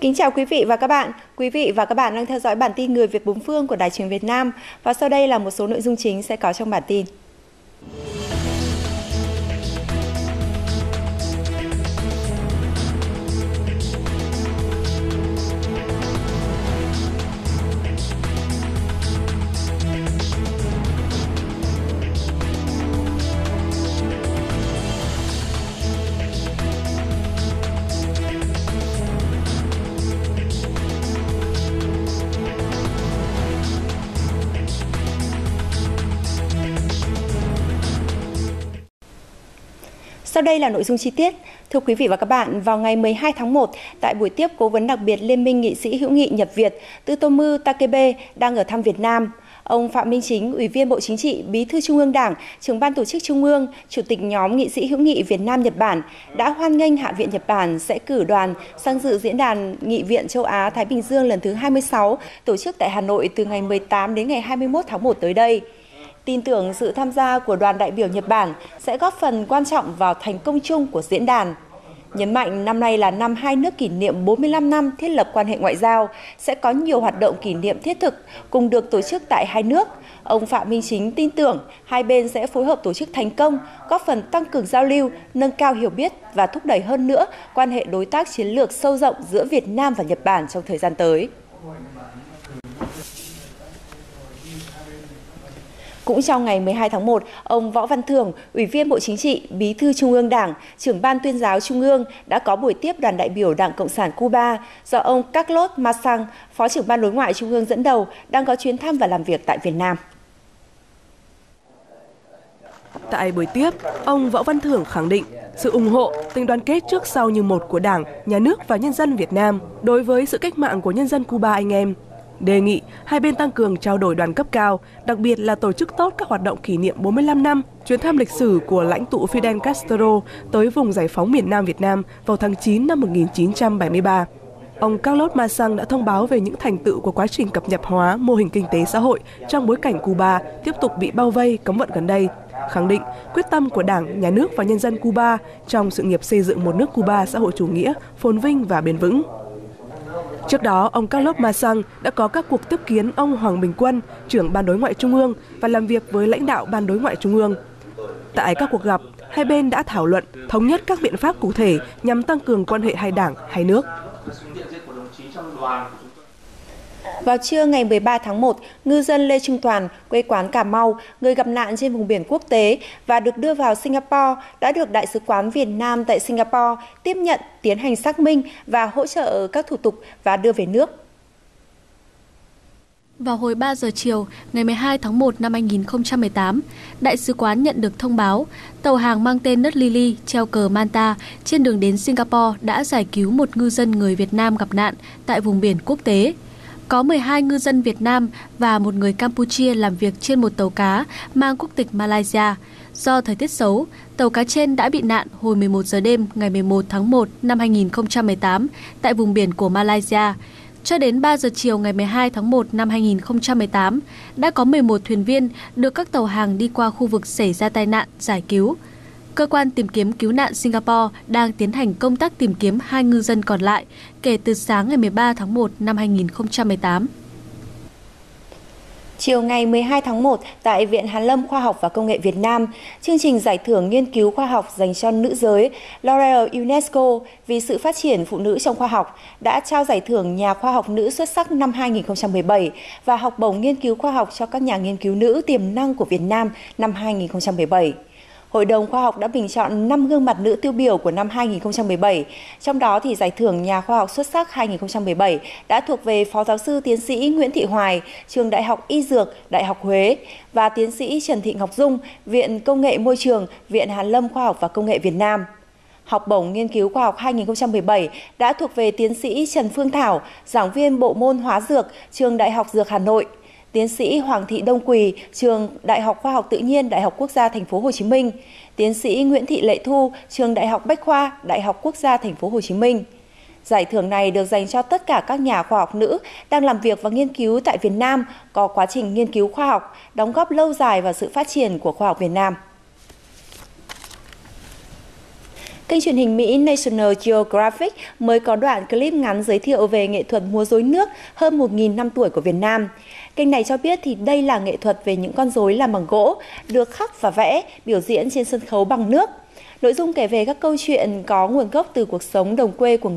Kính chào quý vị và các bạn. Quý vị và các bạn đang theo dõi bản tin Người Việt bốn phương của Đài Truyền hình Việt Nam. Và sau đây là một số nội dung chính sẽ có trong bản tin. Sau đây là nội dung chi tiết. Thưa quý vị và các bạn, vào ngày 12 tháng 1, tại buổi tiếp Cố vấn đặc biệt Liên minh Nghị sĩ hữu nghị Nhật Việt Tsutomu Takebe đang ở thăm Việt Nam, ông Phạm Minh Chính, Ủy viên Bộ Chính trị, Bí thư Trung ương Đảng, Trưởng ban Tổ chức Trung ương, Chủ tịch nhóm Nghị sĩ hữu nghị Việt Nam Nhật Bản đã hoan nghênh Hạ viện Nhật Bản sẽ cử đoàn sang dự diễn đàn Nghị viện châu Á Thái Bình Dương lần thứ 26 tổ chức tại Hà Nội từ ngày 18 đến ngày 21 tháng 1 tới đây. Tin tưởng sự tham gia của đoàn đại biểu Nhật Bản sẽ góp phần quan trọng vào thành công chung của diễn đàn. Nhấn mạnh năm nay là năm hai nước kỷ niệm 45 năm thiết lập quan hệ ngoại giao, sẽ có nhiều hoạt động kỷ niệm thiết thực cùng được tổ chức tại hai nước. Ông Phạm Minh Chính tin tưởng hai bên sẽ phối hợp tổ chức thành công, góp phần tăng cường giao lưu, nâng cao hiểu biết và thúc đẩy hơn nữa quan hệ đối tác chiến lược sâu rộng giữa Việt Nam và Nhật Bản trong thời gian tới. Cũng trong ngày 12 tháng 1, ông Võ Văn Thưởng, Ủy viên Bộ Chính trị, Bí thư Trung ương Đảng, Trưởng ban Tuyên giáo Trung ương đã có buổi tiếp đoàn đại biểu Đảng Cộng sản Cuba do ông Carlos Masang, Phó trưởng ban đối ngoại Trung ương dẫn đầu, đang có chuyến thăm và làm việc tại Việt Nam. Tại buổi tiếp, ông Võ Văn Thưởng khẳng định sự ủng hộ, tình đoàn kết trước sau như một của Đảng, Nhà nước và nhân dân Việt Nam đối với sự cách mạng của nhân dân Cuba anh em. Đề nghị hai bên tăng cường trao đổi đoàn cấp cao, đặc biệt là tổ chức tốt các hoạt động kỷ niệm 45 năm chuyến thăm lịch sử của lãnh tụ Fidel Castro tới vùng giải phóng miền Nam Việt Nam vào tháng 9 năm 1973. Ông Carlos Masang đã thông báo về những thành tựu của quá trình cập nhật hóa mô hình kinh tế xã hội trong bối cảnh Cuba tiếp tục bị bao vây cấm vận gần đây, khẳng định quyết tâm của Đảng, Nhà nước và nhân dân Cuba trong sự nghiệp xây dựng một nước Cuba xã hội chủ nghĩa, phồn vinh và bền vững. Trước đó, ông Carlos Masang đã có các cuộc tiếp kiến ông Hoàng Bình Quân, trưởng Ban Đối ngoại Trung ương và làm việc với lãnh đạo Ban Đối ngoại Trung ương. Tại các cuộc gặp, hai bên đã thảo luận, thống nhất các biện pháp cụ thể nhằm tăng cường quan hệ hai đảng, hai nước. Vào trưa ngày 13 tháng 1, ngư dân Lê Trung Toàn, quê quán Cà Mau, người gặp nạn trên vùng biển quốc tế và được đưa vào Singapore, đã được Đại sứ quán Việt Nam tại Singapore tiếp nhận, tiến hành xác minh và hỗ trợ các thủ tục và đưa về nước. Vào hồi 3 giờ chiều, ngày 12 tháng 1 năm 2018, Đại sứ quán nhận được thông báo tàu hàng mang tên Nước Lily treo cờ Manta trên đường đến Singapore đã giải cứu một ngư dân người Việt Nam gặp nạn tại vùng biển quốc tế. Có 12 ngư dân Việt Nam và một người Campuchia làm việc trên một tàu cá mang quốc tịch Malaysia. Do thời tiết xấu, tàu cá trên đã bị nạn hồi 11 giờ đêm ngày 11 tháng 1 năm 2018 tại vùng biển của Malaysia. Cho đến 3 giờ chiều ngày 12 tháng 1 năm 2018, đã có 11 thuyền viên được các tàu hàng đi qua khu vực xảy ra tai nạn giải cứu. Cơ quan tìm kiếm cứu nạn Singapore đang tiến hành công tác tìm kiếm 2 ngư dân còn lại kể từ sáng ngày 13 tháng 1 năm 2018. Chiều ngày 12 tháng 1, tại Viện Hàn lâm Khoa học và Công nghệ Việt Nam, chương trình giải thưởng nghiên cứu khoa học dành cho nữ giới L'Oreal UNESCO vì sự phát triển phụ nữ trong khoa học đã trao giải thưởng nhà khoa học nữ xuất sắc năm 2017 và học bổng nghiên cứu khoa học cho các nhà nghiên cứu nữ tiềm năng của Việt Nam năm 2017. Hội đồng khoa học đã bình chọn 5 gương mặt nữ tiêu biểu của năm 2017, trong đó thì giải thưởng nhà khoa học xuất sắc 2017 đã thuộc về Phó giáo sư tiến sĩ Nguyễn Thị Hoài, Trường Đại học Y Dược, Đại học Huế và tiến sĩ Trần Thị Ngọc Dung, Viện Công nghệ Môi trường, Viện Hàn lâm Khoa học và Công nghệ Việt Nam. Học bổng nghiên cứu khoa học 2017 đã thuộc về tiến sĩ Trần Phương Thảo, giảng viên bộ môn hóa dược, Trường Đại học Dược Hà Nội, tiến sĩ Hoàng Thị Đông Quỳ, Trường Đại học Khoa học Tự nhiên, Đại học Quốc gia Thành phố Hồ Chí Minh, tiến sĩ Nguyễn Thị Lệ Thu, Trường Đại học Bách khoa, Đại học Quốc gia Thành phố Hồ Chí Minh. Giải thưởng này được dành cho tất cả các nhà khoa học nữ đang làm việc và nghiên cứu tại Việt Nam, có quá trình nghiên cứu khoa học, đóng góp lâu dài vào sự phát triển của khoa học Việt Nam. Kênh truyền hình Mỹ National Geographic mới có đoạn clip ngắn giới thiệu về nghệ thuật múa rối nước hơn 1.000 năm tuổi của Việt Nam. Kênh này cho biết thì đây là nghệ thuật về những con rối làm bằng gỗ, được khắc và vẽ, biểu diễn trên sân khấu bằng nước. Nội dung kể về các câu chuyện có nguồn gốc từ cuộc sống đồng quê của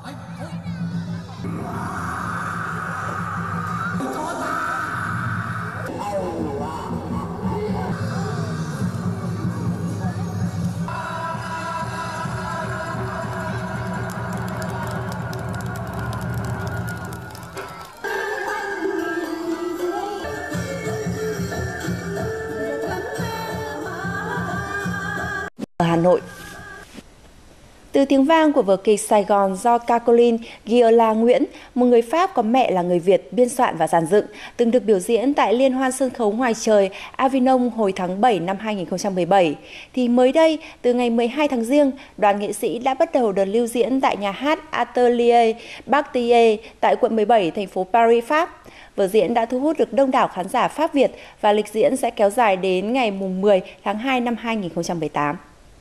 ở Hà Nội. Từ tiếng vang của vở kịch Sài Gòn do Caroline Giola Nguyễn, một người Pháp có mẹ là người Việt, biên soạn và dàn dựng, từng được biểu diễn tại Liên hoan sân khấu ngoài trời Avignon hồi tháng 7 năm 2017. Thì mới đây, từ ngày 12 tháng Giêng, đoàn nghệ sĩ đã bắt đầu đợt lưu diễn tại nhà hát Atelier Bartier tại quận 17, thành phố Paris, Pháp. Vở diễn đã thu hút được đông đảo khán giả Pháp Việt và lịch diễn sẽ kéo dài đến ngày 10 tháng 2 năm 2018.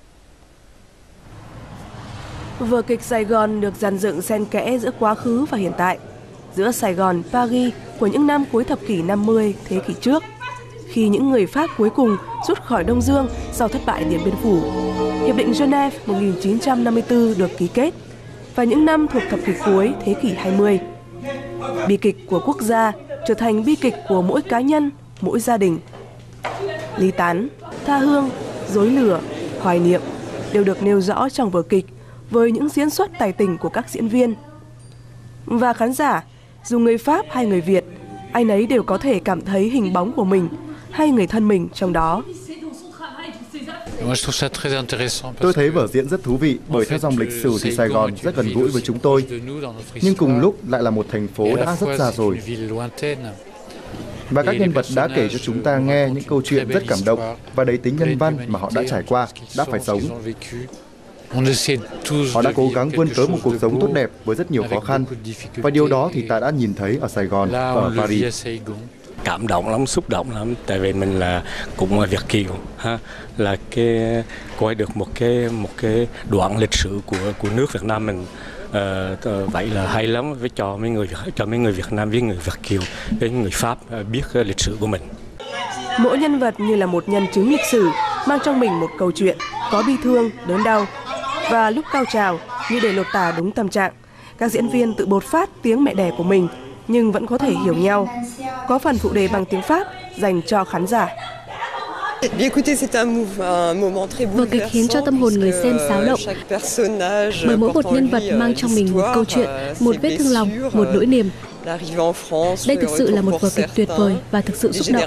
Vở kịch Sài Gòn được dàn dựng xen kẽ giữa quá khứ và hiện tại, giữa Sài Gòn, Paris của những năm cuối thập kỷ 50 thế kỷ trước, khi những người Pháp cuối cùng rút khỏi Đông Dương sau thất bại Điện Biên Phủ. Hiệp định Geneva 1954 được ký kết, và những năm thuộc thập kỷ cuối thế kỷ 20. Bi kịch của quốc gia trở thành bi kịch của mỗi cá nhân, mỗi gia đình. Ly tán, tha hương, dối lửa, hoài niệm đều được nêu rõ trong vở kịch với những diễn xuất tài tình của các diễn viên. Và khán giả, dù người Pháp hay người Việt, ai nấy đều có thể cảm thấy hình bóng của mình hay người thân mình trong đó. Tôi thấy vở diễn rất thú vị bởi theo dòng lịch sử thì Sài Gòn rất gần gũi với chúng tôi, nhưng cùng lúc lại là một thành phố đã rất già rồi. Và các nhân vật đã kể cho chúng ta nghe những câu chuyện rất cảm động và đầy tính nhân văn mà họ đã trải qua, đã phải sống. Họ đã cố gắng vươn tới một cuộc sống tốt đẹp với rất nhiều khó khăn, và điều đó thì ta đã nhìn thấy ở Sài Gòn, ở Paris. Cảm động lắm, xúc động lắm, tại vì mình là cũng Việt kiều ha, là cái coi được một cái đoạn lịch sử của nước Việt Nam mình. Vậy là hay lắm với cho mấy người Việt Nam, với người Việt kiều, với người Pháp biết lịch sử của mình. Mỗi nhân vật như là một nhân chứng lịch sử, mang trong mình một câu chuyện có bi thương, đớn đau. Và lúc cao trào, như để lột tả đúng tâm trạng, các diễn viên tự bột phát tiếng mẹ đẻ của mình nhưng vẫn có thể hiểu nhau. Có phần phụ đề bằng tiếng Pháp dành cho khán giả. Vở kịch khiến cho tâm hồn người xem xáo động, bởi mỗi một nhân vật mang trong mình một câu chuyện, một vết thương lòng, một nỗi niềm. Đây thực sự là một vở kịch tuyệt vời và thực sự xúc động.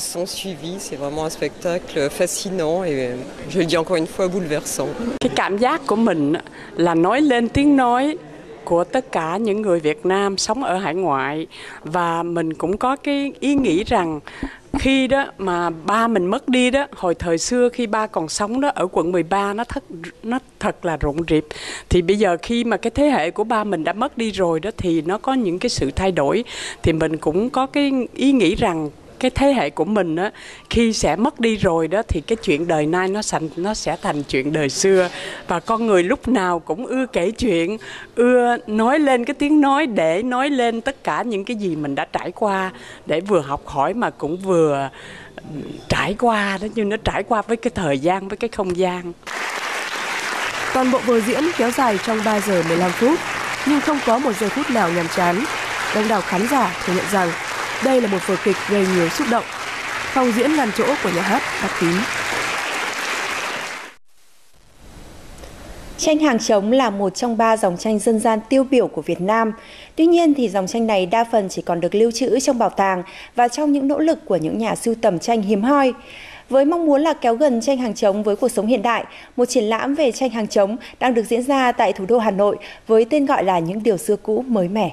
Cái cảm giác của mình là nói lên tiếng nói của tất cả những người Việt Nam sống ở hải ngoại, và mình cũng có cái ý nghĩ rằng khi đó mà ba mình mất đi đó, hồi thời xưa khi ba còn sống đó, ở quận 13 nó thật là rộn rịp. Thì bây giờ khi mà cái thế hệ của ba mình đã mất đi rồi đó, thì nó có những cái sự thay đổi. Thì mình cũng có cái ý nghĩ rằng cái thế hệ của mình á, khi sẽ mất đi rồi đó, thì cái chuyện đời nay nó sẽ thành chuyện đời xưa. Và con người lúc nào cũng ưa kể chuyện, ưa nói lên cái tiếng nói để nói lên tất cả những cái gì mình đã trải qua, để vừa học hỏi mà cũng vừa trải qua đó, nhưng nó trải qua với cái thời gian, với cái không gian. Toàn bộ vở diễn kéo dài trong 3 giờ 15 phút, nhưng không có một giây phút nào nhàm chán. Đông đảo khán giả thừa nhận rằng đây là một vở kịch gây nhiều xúc động. Phòng diễn ngàn chỗ của nhà hát Đắc Tín. Tranh hàng trống là một trong 3 dòng tranh dân gian tiêu biểu của Việt Nam. Tuy nhiên thì dòng tranh này đa phần chỉ còn được lưu trữ trong bảo tàng và trong những nỗ lực của những nhà sưu tầm tranh hiếm hoi. Với mong muốn là kéo gần tranh hàng trống với cuộc sống hiện đại, một triển lãm về tranh hàng trống đang được diễn ra tại thủ đô Hà Nội với tên gọi là Những điều xưa cũ mới mẻ.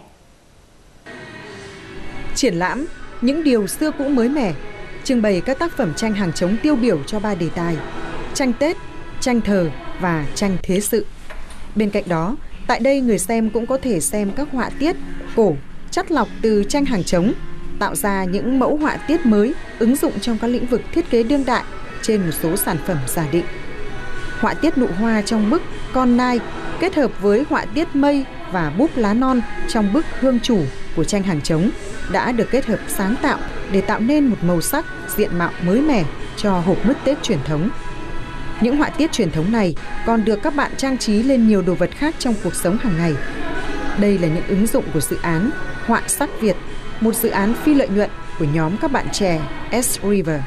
Triển lãm Những điều xưa cũ mới mẻ trưng bày các tác phẩm tranh hàng trống tiêu biểu cho 3 đề tài: tranh Tết, tranh thờ và tranh thế sự. Bên cạnh đó, tại đây người xem cũng có thể xem các họa tiết cổ chắt lọc từ tranh hàng trống, tạo ra những mẫu họa tiết mới ứng dụng trong các lĩnh vực thiết kế đương đại trên một số sản phẩm giả định. Họa tiết nụ hoa trong bức con nai kết hợp với họa tiết mây và búp lá non trong bức Hương Chủ của tranh hàng trống đã được kết hợp sáng tạo để tạo nên một màu sắc, diện mạo mới mẻ cho hộp mứt Tết truyền thống. Những họa tiết truyền thống này còn được các bạn trang trí lên nhiều đồ vật khác trong cuộc sống hàng ngày. Đây là những ứng dụng của dự án Họa sắc Việt, một dự án phi lợi nhuận của nhóm các bạn trẻ S River.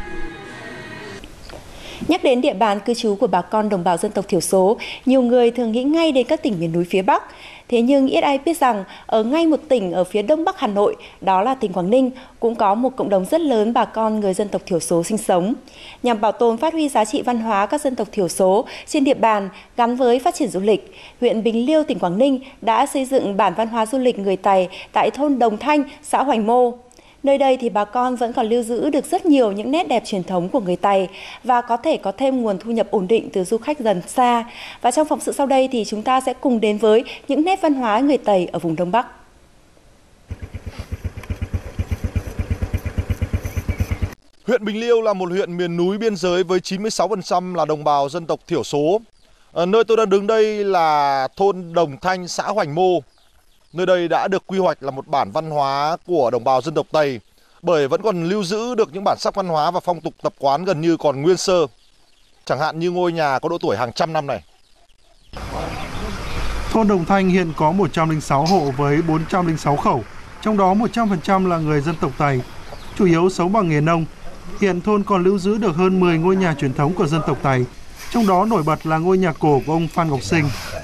Nhắc đến địa bàn cư trú của bà con đồng bào dân tộc thiểu số, nhiều người thường nghĩ ngay đến các tỉnh miền núi phía Bắc. Thế nhưng ít ai biết rằng, ở ngay một tỉnh ở phía đông bắc Hà Nội, đó là tỉnh Quảng Ninh, cũng có một cộng đồng rất lớn bà con người dân tộc thiểu số sinh sống. Nhằm bảo tồn phát huy giá trị văn hóa các dân tộc thiểu số trên địa bàn gắn với phát triển du lịch, huyện Bình Liêu, tỉnh Quảng Ninh đã xây dựng bản văn hóa du lịch người Tày tại thôn Đồng Thanh, xã Hoành Mô. Nơi đây thì bà con vẫn còn lưu giữ được rất nhiều những nét đẹp truyền thống của người Tày và có thể có thêm nguồn thu nhập ổn định từ du khách gần xa. Và trong phóng sự sau đây thì chúng ta sẽ cùng đến với những nét văn hóa người Tày ở vùng Đông Bắc. Huyện Bình Liêu là một huyện miền núi biên giới với 96% là đồng bào dân tộc thiểu số. Nơi tôi đang đứng đây là thôn Đồng Thanh, xã Hoành Mô. Nơi đây đã được quy hoạch là một bản văn hóa của đồng bào dân tộc Tày, bởi vẫn còn lưu giữ được những bản sắc văn hóa và phong tục tập quán gần như còn nguyên sơ. Chẳng hạn như ngôi nhà có độ tuổi hàng trăm năm này. Thôn Đồng Thanh hiện có 106 hộ với 406 khẩu, trong đó 100% là người dân tộc Tày, chủ yếu sống bằng nghề nông. Hiện thôn còn lưu giữ được hơn 10 ngôi nhà truyền thống của dân tộc Tày, trong đó nổi bật là ngôi nhà cổ của ông Phan Ngọc Sinh.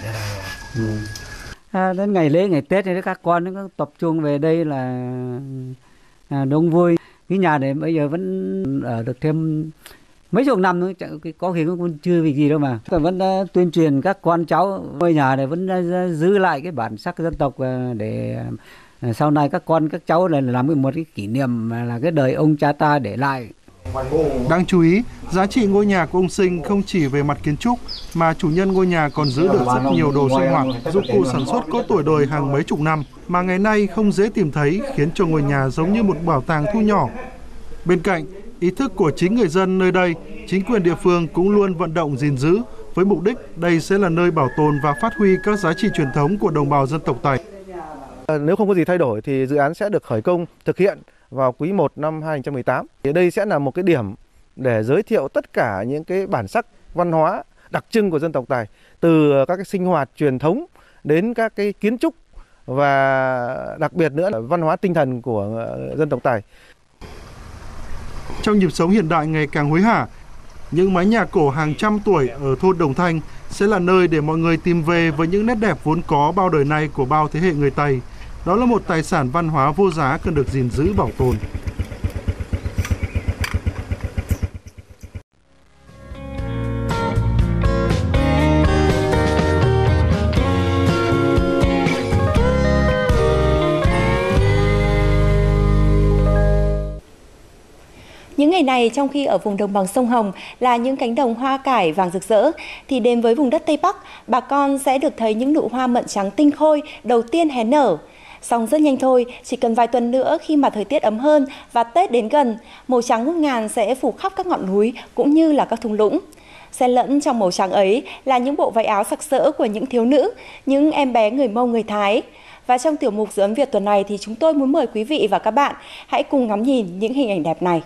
Đến ngày lễ, ngày Tết thì các con nó tập trung về đây là đông vui. Cái nhà này bây giờ vẫn ở được thêm mấy chục năm nữa, có khi cũng chưa vì gì đâu mà. Vẫn tuyên truyền các con cháu ngôi nhà này vẫn giữ lại cái bản sắc dân tộc để sau này các con các cháu là làm một cái kỷ niệm là cái đời ông cha ta để lại. Đáng chú ý, giá trị ngôi nhà của ông Sinh không chỉ về mặt kiến trúc mà chủ nhân ngôi nhà còn giữ được rất nhiều đồ sinh hoạt, dụng cụ sản xuất có tuổi đời hàng mấy chục năm mà ngày nay không dễ tìm thấy, khiến cho ngôi nhà giống như một bảo tàng thu nhỏ. Bên cạnh ý thức của chính người dân nơi đây, chính quyền địa phương cũng luôn vận động gìn giữ với mục đích đây sẽ là nơi bảo tồn và phát huy các giá trị truyền thống của đồng bào dân tộc Tày. Nếu không có gì thay đổi thì dự án sẽ được khởi công thực hiện vào quý 1 năm 2018. Thì đây sẽ là một cái điểm để giới thiệu tất cả những cái bản sắc văn hóa đặc trưng của dân tộc Tày, từ các cái sinh hoạt truyền thống đến các cái kiến trúc và đặc biệt nữa là văn hóa tinh thần của dân tộc Tày. Trong nhịp sống hiện đại ngày càng hối hả, những mái nhà cổ hàng trăm tuổi ở thôn Đồng Thanh sẽ là nơi để mọi người tìm về với những nét đẹp vốn có bao đời nay của bao thế hệ người Tày. Đó là một tài sản văn hóa vô giá cần được gìn giữ bảo tồn. Những ngày này, trong khi ở vùng đồng bằng sông Hồng là những cánh đồng hoa cải vàng rực rỡ, thì đến với vùng đất Tây Bắc, bà con sẽ được thấy những nụ hoa mận trắng tinh khôi đầu tiên hé nở. Song rất nhanh thôi, chỉ cần vài tuần nữa khi mà thời tiết ấm hơn và Tết đến gần, màu trắng ngút ngàn sẽ phủ khắp các ngọn núi cũng như là các thung lũng. Xen lẫn trong màu trắng ấy là những bộ váy áo sặc sỡ của những thiếu nữ, những em bé người Mông, người Thái. Và trong tiểu mục Dấu ấn Việt tuần này thì chúng tôi muốn mời quý vị và các bạn hãy cùng ngắm nhìn những hình ảnh đẹp này.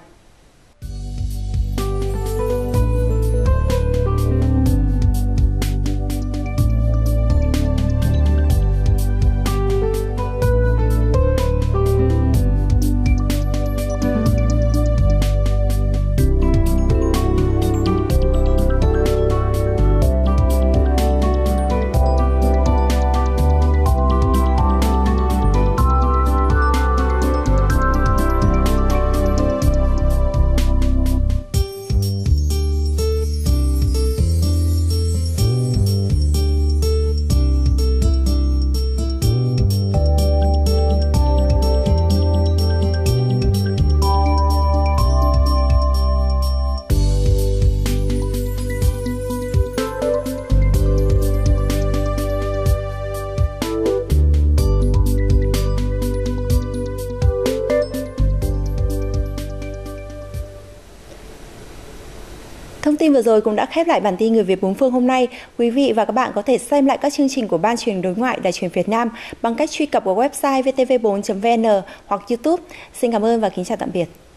Thông tin vừa rồi cũng đã khép lại bản tin Người Việt bốn phương hôm nay. Quý vị và các bạn có thể xem lại các chương trình của Ban Truyền đối ngoại Đài Truyền Việt Nam bằng cách truy cập vào website vtv4.vn hoặc YouTube. Xin cảm ơn và kính chào tạm biệt.